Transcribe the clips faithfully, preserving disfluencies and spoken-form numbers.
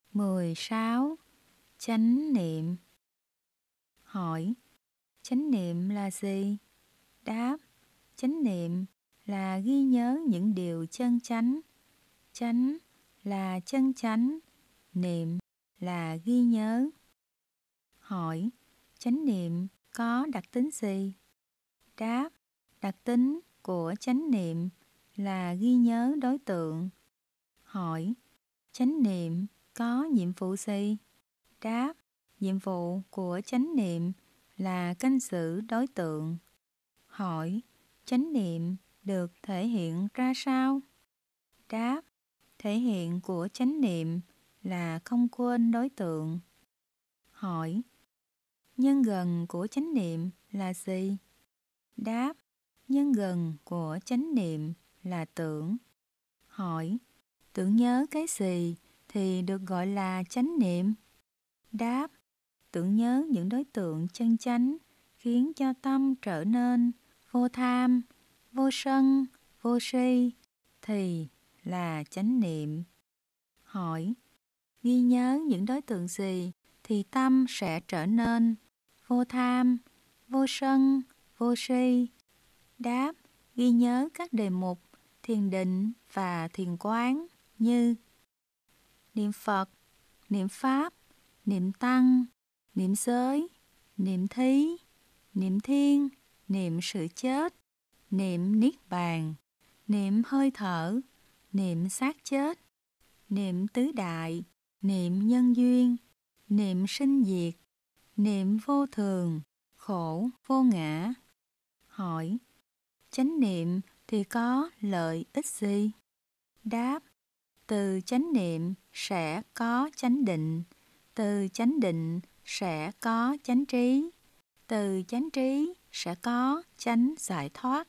mười sáu. Chánh niệm. Hỏi: chánh niệm là gì? Đáp: chánh niệm là ghi nhớ những điều chân chánh. Chánh là chân chánh, niệm là ghi nhớ. Hỏi: chánh niệm có đặc tính gì? Đáp: đặc tính của chánh niệm là ghi nhớ đối tượng. Hỏi: chánh niệm có nhiệm vụ gì? Đáp: nhiệm vụ của chánh niệm là canh giữ đối tượng. Hỏi: chánh niệm được thể hiện ra sao? Đáp: thể hiện của chánh niệm là không quên đối tượng. Hỏi: nhân gần của chánh niệm là gì? Đáp: nhân gần của chánh niệm là tưởng. Hỏi: tưởng nhớ cái gì thì được gọi là chánh niệm? Đáp: tưởng nhớ những đối tượng chân chánh khiến cho tâm trở nên vô tham, vô sân, vô si thì là chánh niệm. Hỏi: ghi nhớ những đối tượng gì thì tâm sẽ trở nên vô tham, vô sân, vô si? Đáp: ghi nhớ các đề mục thiền định và thiền quán như niệm Phật, niệm Pháp, niệm Tăng, niệm giới, niệm thí, niệm thiên, niệm sự chết, niệm niết bàn, niệm hơi thở, niệm xác chết, niệm tứ đại, niệm nhân duyên, niệm sinh diệt, niệm vô thường, khổ vô ngã. Hỏi: chánh niệm thì có lợi ích gì? Đáp: từ chánh niệm sẽ có chánh định, từ chánh định sẽ có chánh trí, từ chánh trí sẽ có chánh giải thoát.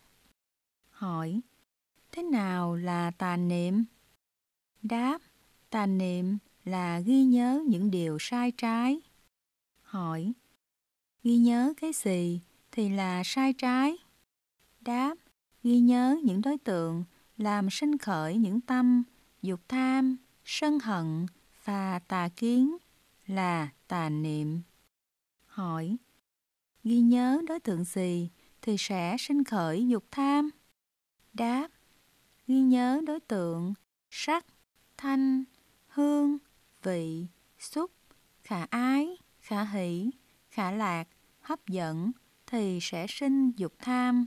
Hỏi: thế nào là tà niệm? Đáp: tà niệm là ghi nhớ những điều sai trái. Hỏi: ghi nhớ cái gì thì là sai trái? Đáp: ghi nhớ những đối tượng làm sinh khởi những tâm dục tham, sân hận và tà kiến là tà niệm. Hỏi: ghi nhớ đối tượng gì thì sẽ sinh khởi dục tham? Đáp: ghi nhớ đối tượng sắc, thanh, hương, vị, xúc, khả ái, khả hỷ, khả lạc, hấp dẫn thì sẽ sinh dục tham.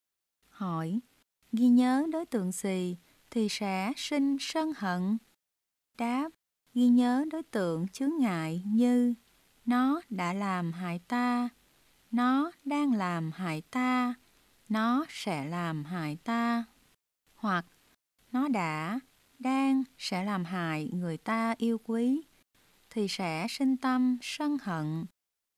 Hỏi: ghi nhớ đối tượng gì thì sẽ sinh sân hận? Đáp: ghi nhớ đối tượng chướng ngại như nó đã làm hại ta, nó đang làm hại ta, nó sẽ làm hại ta, hoặc nó đã, đang, sẽ làm hại người ta yêu quý thì sẽ sinh tâm sân hận.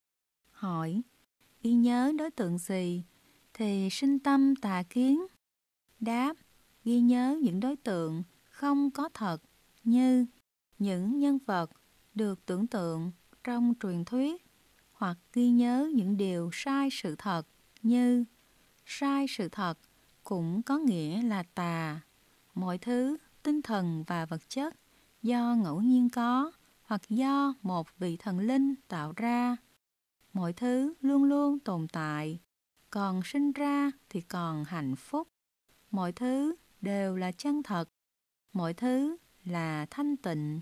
Hỏi: ghi nhớ đối tượng gì thì sinh tâm tà kiến? Đáp: ghi nhớ những đối tượng không có thật như những nhân vật được tưởng tượng trong truyền thuyết, hoặc ghi nhớ những điều sai sự thật như sai sự thật cũng có nghĩa là tà. Mọi thứ tinh thần và vật chất do ngẫu nhiên có hoặc do một vị thần linh tạo ra. Mọi thứ luôn luôn tồn tại, còn sinh ra thì còn hạnh phúc. Mọi thứ đều là chân thật, mọi thứ là thanh tịnh.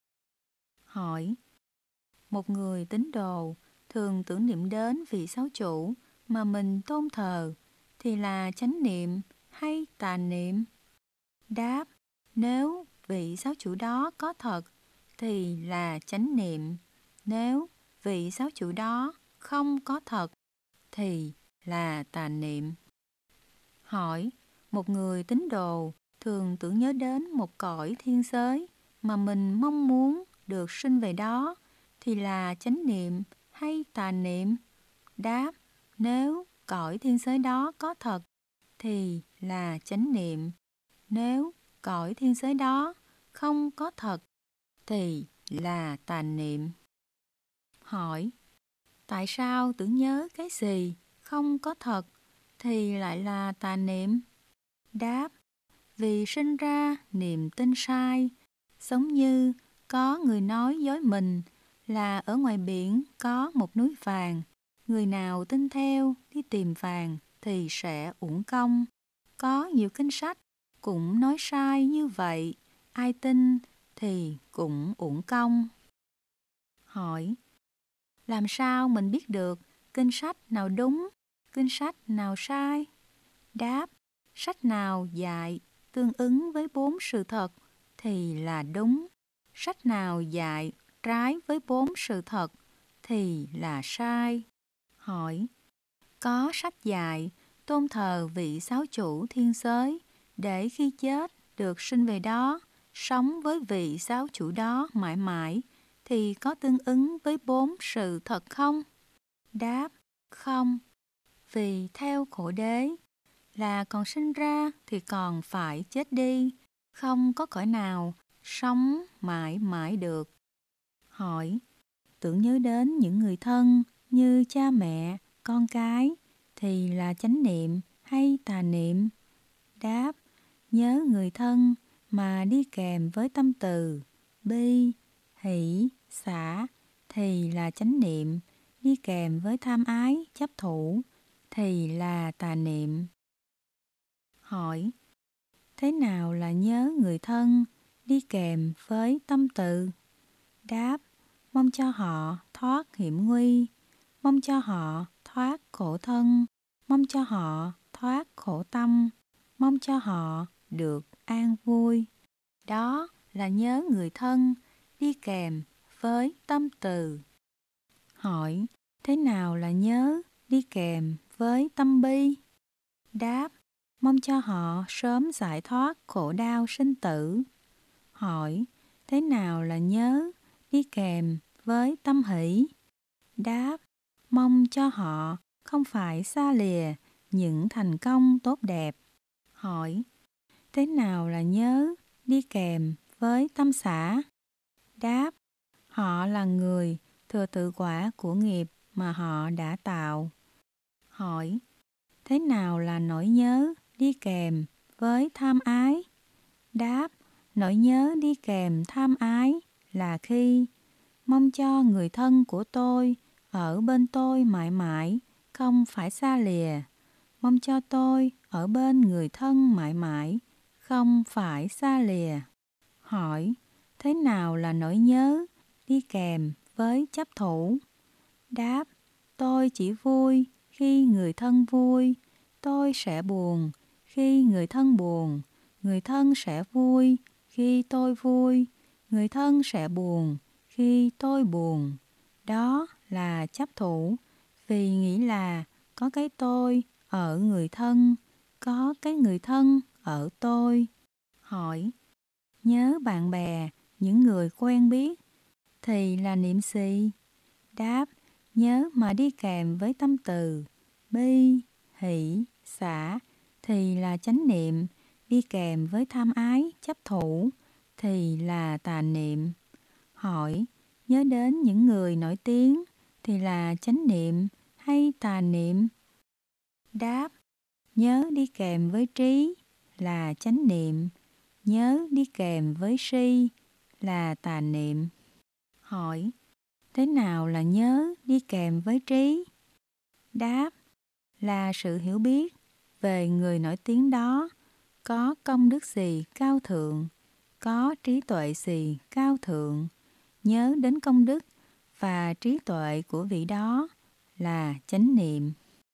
Hỏi: một người tín đồ thường tưởng niệm đến vị giáo chủ mà mình tôn thờ thì là chánh niệm hay tà niệm? Đáp: nếu vị giáo chủ đó có thật thì là chánh niệm, nếu vị giáo chủ đó không có thật thì là tà niệm. Hỏi: một người tín đồ thường tưởng nhớ đến một cõi thiên giới mà mình mong muốn được sinh về đó thì là chánh niệm hay tà niệm? Đáp: nếu cõi thiên giới đó có thật thì là chánh niệm, nếu cõi thiên giới đó không có thật thì là tà niệm. Hỏi: tại sao tưởng nhớ cái gì không có thật thì lại là tà niệm? Đáp: vì sinh ra niềm tin sai, giống như Có người nói dối mình là ở ngoài biển có một núi vàng. Người nào tin theo đi tìm vàng thì sẽ uổng công. Có nhiều kinh sách cũng nói sai như vậy. Ai tin thì cũng uổng công. Hỏi: làm sao mình biết được kinh sách nào đúng, kinh sách nào sai? Đáp: sách nào dạy tương ứng với bốn sự thật thì là đúng. Sách nào dạy trái với bốn sự thật thì là sai. Hỏi: có sách dạy tôn thờ vị giáo chủ thiên giới để khi chết được sinh về đó, sống với vị giáo chủ đó mãi mãi, thì có tương ứng với bốn sự thật không? Đáp: không. Vì theo khổ đế là còn sinh ra thì còn phải chết đi, không có cõi nào sống mãi mãi được. Hỏi: tưởng nhớ đến những người thân như cha mẹ, con cái thì là chánh niệm hay tà niệm? Đáp: nhớ người thân mà đi kèm với tâm từ bi, hỷ, xả thì là chánh niệm, đi kèm với tham ái, chấp thủ thì là tà niệm. Hỏi: thế nào là nhớ người thân đi kèm với tâm từ? Đáp: mong cho họ thoát hiểm nguy, mong cho họ thoát khổ thân, mong cho họ thoát khổ tâm, mong cho họ được an vui. Đó là nhớ người thân đi kèm với tâm từ. Hỏi: thế nào là nhớ đi kèm với tâm bi? Đáp: mong cho họ sớm giải thoát khổ đau sinh tử. Hỏi: thế nào là nhớ đi kèm với tâm hỷ? Đáp: mong cho họ không phải xa lìa những thành công tốt đẹp. Hỏi: thế nào là nhớ đi kèm với tâm xả? Đáp: họ là người thừa tự quả của nghiệp mà họ đã tạo. Hỏi: thế nào là nỗi nhớ đi kèm với tham ái? Đáp: nỗi nhớ đi kèm tham ái là khi mong cho người thân của tôi ở bên tôi mãi mãi, không phải xa lìa. Mong cho tôi ở bên người thân mãi mãi, không phải xa lìa. Hỏi: thế nào là nỗi nhớ đi kèm với chấp thủ? Đáp: tôi chỉ vui khi người thân vui, tôi sẽ buồn khi người thân buồn, người thân sẽ vui khi tôi vui, người thân sẽ buồn khi tôi buồn. Đó là chấp thủ, vì nghĩ là có cái tôi ở người thân, có cái người thân ở tôi. Hỏi: nhớ bạn bè, những người quen biết thì là niệm gì? Đáp: nhớ mà đi kèm với tâm từ bi, hỷ, xả thì là chánh niệm, đi kèm với tham ái, chấp thủ thì là tà niệm. Hỏi: nhớ đến những người nổi tiếng thì là chánh niệm hay tà niệm? Đáp: nhớ đi kèm với trí là chánh niệm, nhớ đi kèm với si là tà niệm. Hỏi: thế nào là nhớ đi kèm với trí? Đáp: là sự hiểu biết về người nổi tiếng đó, có công đức gì cao thượng, có trí tuệ gì cao thượng, nhớ đến công đức và trí tuệ của vị đó là chánh niệm.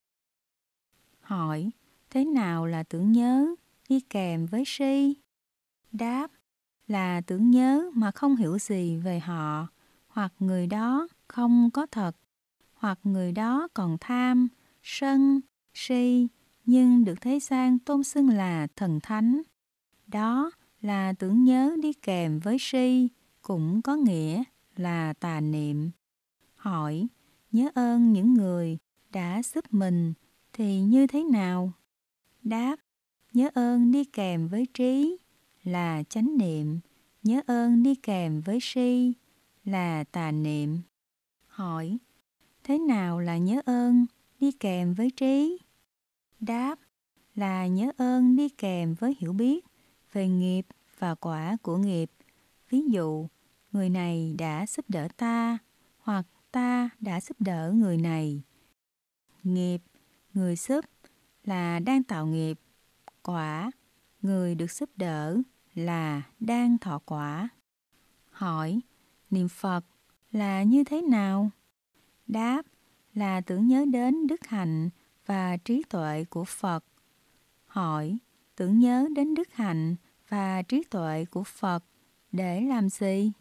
Hỏi: thế nào là tưởng nhớ đi kèm với si? Đáp: là tưởng nhớ mà không hiểu gì về họ, hoặc người đó không có thật, hoặc người đó còn tham, sân, si, nhưng được thế gian tôn xưng là thần thánh. Đó là tưởng nhớ đi kèm với si, cũng có nghĩa là tà niệm. Hỏi: nhớ ơn những người đã giúp mình thì như thế nào? Đáp: nhớ ơn đi kèm với trí là chánh niệm, nhớ ơn đi kèm với si là tà niệm. Hỏi: thế nào là nhớ ơn đi kèm với trí? Đáp: là nhớ ơn đi kèm với hiểu biết về nghiệp và quả của nghiệp. Ví dụ, người này đã giúp đỡ ta, hoặc ta đã giúp đỡ người này. Nghiệp, người giúp là đang tạo nghiệp. Quả, người được giúp đỡ là đang thọ quả. Hỏi, niệm Phật là như thế nào? Đáp, là tưởng nhớ đến đức hạnh và trí tuệ của Phật. Hỏi, tưởng nhớ đến đức hạnh và trí tuệ của Phật để làm gì?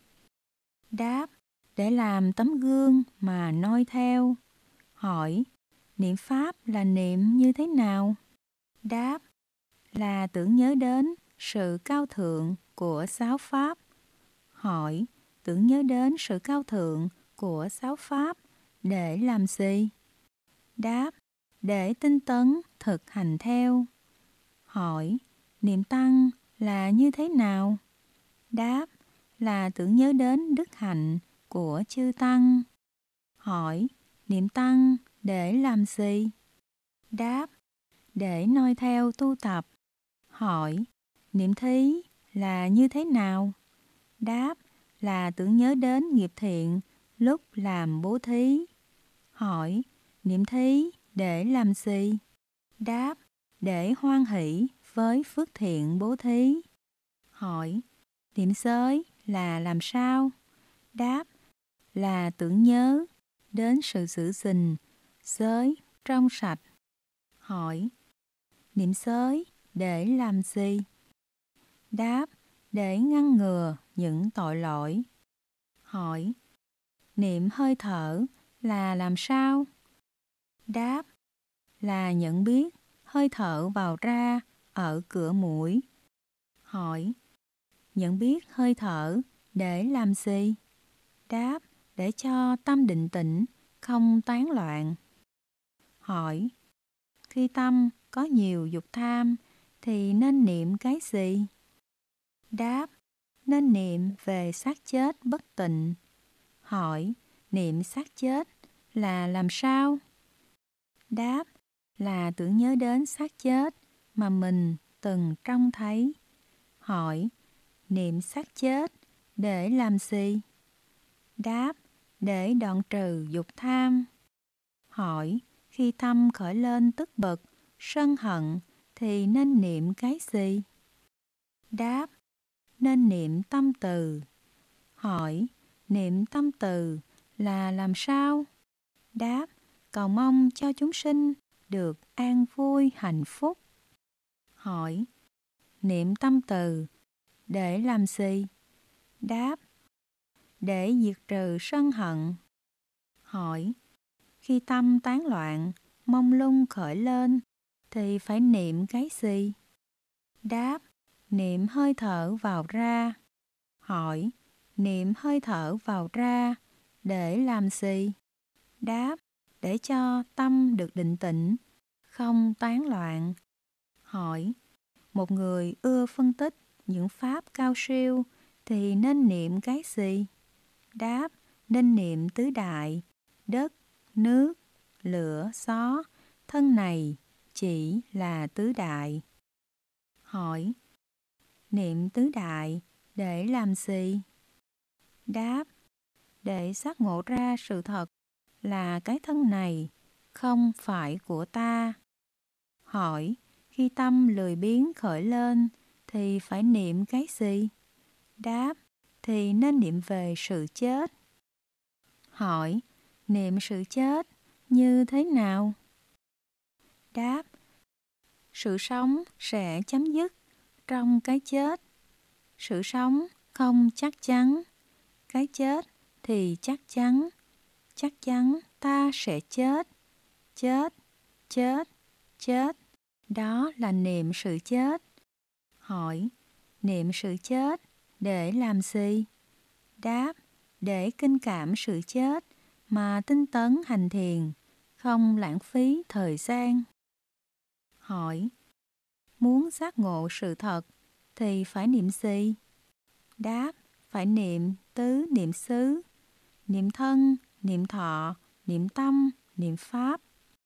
Đáp, để làm tấm gương mà noi theo. Hỏi, niệm Pháp là niệm như thế nào? Đáp, là tưởng nhớ đến sự cao thượng của sáu Pháp. Hỏi, tưởng nhớ đến sự cao thượng của sáu Pháp để làm gì? Đáp, để tinh tấn thực hành theo. Hỏi, niệm Tăng là như thế nào? Đáp, là tưởng nhớ đến đức hạnh của chư Tăng. Hỏi, niệm Tăng để làm gì? Đáp, để noi theo tu tập. Hỏi, niệm Thí là như thế nào? Đáp, là tưởng nhớ đến nghiệp thiện lúc làm bố thí. Hỏi, niệm Thí để làm gì? Đáp, để hoan hỷ với phước thiện bố thí. Hỏi, niệm Giới là làm sao? Đáp, là tưởng nhớ đến sự giữ gìn giới trong sạch. Hỏi, niệm Giới để làm gì? Đáp, để ngăn ngừa những tội lỗi. Hỏi, niệm hơi thở là làm sao? Đáp, là nhận biết hơi thở vào ra ở cửa mũi. Hỏi, nhận biết hơi thở để làm gì? Đáp, để cho tâm định tĩnh, không tán loạn. Hỏi, khi tâm có nhiều dục tham thì nên niệm cái gì? Đáp, nên niệm về xác chết bất tịnh. Hỏi, niệm xác chết là làm sao? Đáp, là tưởng nhớ đến xác chết mà mình từng trông thấy. Hỏi, niệm xác chết để làm gì? Đáp, để đoạn trừ dục tham. Hỏi, khi tâm khởi lên tức bực, sân hận thì nên niệm cái gì? Đáp, nên niệm tâm từ. Hỏi, niệm tâm từ là làm sao? Đáp, cầu mong cho chúng sinh được an vui hạnh phúc. Hỏi, niệm tâm từ để làm gì? Đáp, để diệt trừ sân hận. Hỏi, khi tâm tán loạn, mông lung khởi lên thì phải niệm cái gì? Đáp, niệm hơi thở vào ra. Hỏi, niệm hơi thở vào ra để làm gì? Đáp, để cho tâm được định tĩnh, không tán loạn. Hỏi, một người ưa phân tích những pháp cao siêu thì nên niệm cái gì? Đáp, nên niệm tứ đại, đất, nước, lửa, gió, thân này chỉ là tứ đại. Hỏi, niệm tứ đại để làm gì? Đáp, để giác ngộ ra sự thật là cái thân này không phải của ta. Hỏi, khi tâm lười biếng khởi lên thì phải niệm cái gì? Đáp, thì nên niệm về sự chết. Hỏi, niệm sự chết như thế nào? Đáp, sự sống sẽ chấm dứt trong cái chết. Sự sống không chắc chắn, cái chết thì chắc chắn. Chắc chắn ta sẽ chết. Chết, chết, chết. Đó là niệm sự chết. Hỏi, niệm sự chết để làm gì? Đáp, để kinh cảm sự chết mà tinh tấn hành thiền, không lãng phí thời gian. Hỏi, muốn giác ngộ sự thật thì phải niệm gì? Đáp, phải niệm tứ niệm xứ, niệm thân, niệm thọ, niệm tâm, niệm pháp.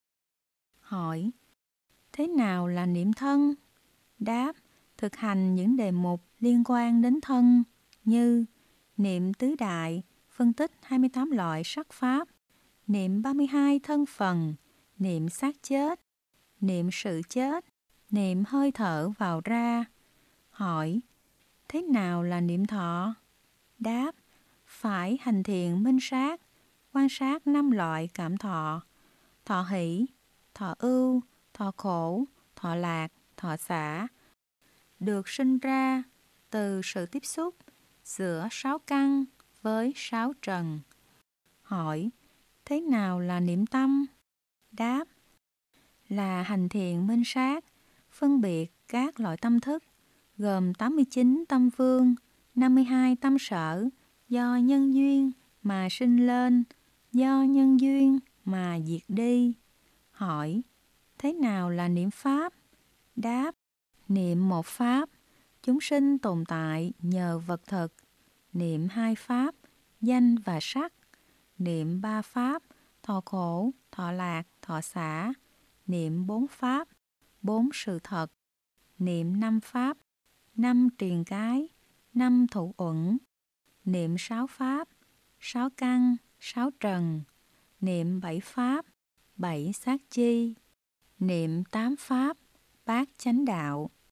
Hỏi, thế nào là niệm thân? Đáp, thực hành những đề mục liên quan đến thân như Niệm tứ đại, phân tích hai mươi tám loại sắc pháp. Niệm ba mươi hai thân phần, niệm xác chết, niệm sự chết, niệm hơi thở vào ra. Hỏi, thế nào là niệm thọ? Đáp, phải hành thiền minh sát, quan sát năm loại cảm thọ: thọ hỷ, thọ ưu, thọ khổ, thọ lạc, thọ xả, được sinh ra từ sự tiếp xúc giữa sáu căn với sáu trần. Hỏi, thế nào là niệm tâm? Đáp, là hành thiền minh sát, phân biệt các loại tâm thức, gồm tám mươi chín tâm vương, năm mươi hai tâm sở, do nhân duyên mà sinh lên, do nhân duyên mà diệt đi. Hỏi, thế nào là niệm pháp? Đáp, niệm một pháp, chúng sinh tồn tại nhờ vật thực. Niệm hai pháp, danh và sắc. Niệm ba pháp, thọ khổ, thọ lạc, thọ xả. Niệm bốn pháp, bốn sự thật. Niệm năm pháp, năm triền cái, năm thủ uẩn. Niệm sáu pháp, sáu căn, sáu trần. Niệm bảy pháp, bảy sát chi. Niệm tám pháp, bát chánh đạo.